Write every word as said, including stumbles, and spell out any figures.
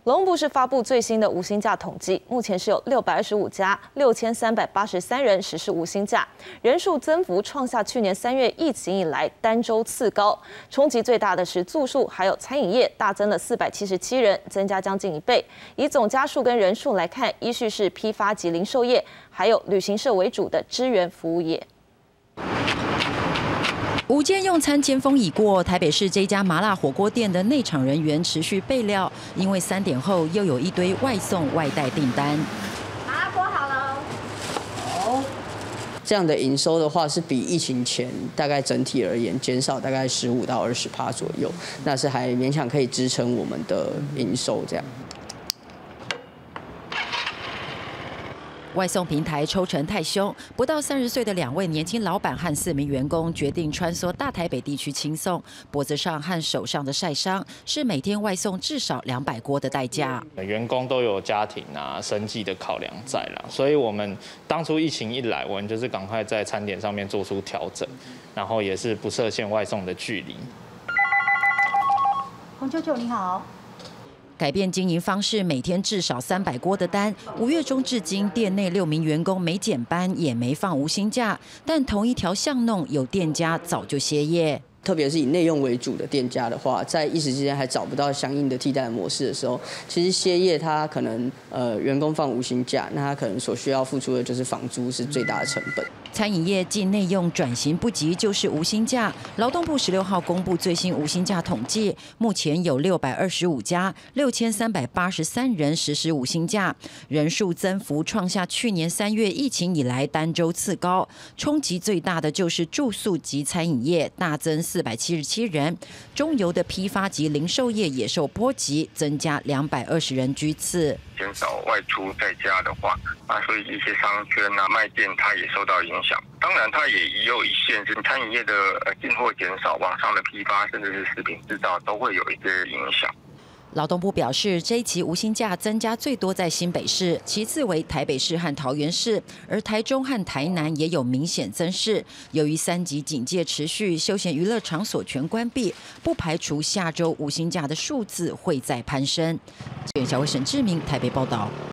劳动部是发布最新的无薪假统计，目前是有六百二十五家六千三百八十三人实施无薪假，人数增幅创下去年三月疫情以来单周次高。冲击最大的是住宿还有餐饮业，大增了四百七十七人，增加将近一倍。以总家数跟人数来看，依序是批发及零售业，还有旅行社为主的支援服务业。 午间用餐尖峰已过，台北市这家麻辣火锅店的内场人员持续备料，因为三点后又有一堆外送外带订单。 麻辣锅好了。 好。这样的营收的话，是比疫情前大概整体而言减少大概十五到二十趴左右，那是还勉强可以支撑我们的营收这样。 外送平台抽成太凶，不到三十岁的两位年轻老板和四名员工决定穿梭大台北地区轻送，脖子上和手上的晒伤是每天外送至少两百锅的代价。 员工都有家庭啊、生计的考量在啦，所以我们当初疫情一来，我们就是赶快在餐点上面做出调整，然后也是不设限外送的距离。 洪舅舅你好。 改变经营方式，每天至少三百锅的单。五月中至今，店内六名员工没减班，也没放无薪假，但同一条巷弄有店家早就歇业。 特别是以内用为主的店家的话，在一时之间还找不到相应的替代模式的时候，其实歇业它可能呃员工放无薪假，那他可能所需要付出的就是房租是最大的成本。 餐饮业继内用转型不及，就是无薪假。劳动部十六号公布最新无薪假统计，目前有六百二十五家，六千三百八十三人实施无薪假，人数增幅创下去年三月疫情以来单周次高。冲击最大的就是住宿及餐饮业，大增四百七十七人，中游的批发及零售业也受波及，增加两百二十人居次。 减少外出在家的话，啊，所以一些商圈啊、卖店它也受到影响。当然，它也也有一线是餐饮业的呃进货减少，网上的批发甚至是食品制造都会有一些影响。 劳动部表示，这一期无薪假增加最多在新北市，其次为台北市和桃园市，而台中和台南也有明显增势。由于三级警戒持续，休闲娱乐场所全关闭，不排除下周无薪假的数字会再攀升。记者小伟沈志明台北报道。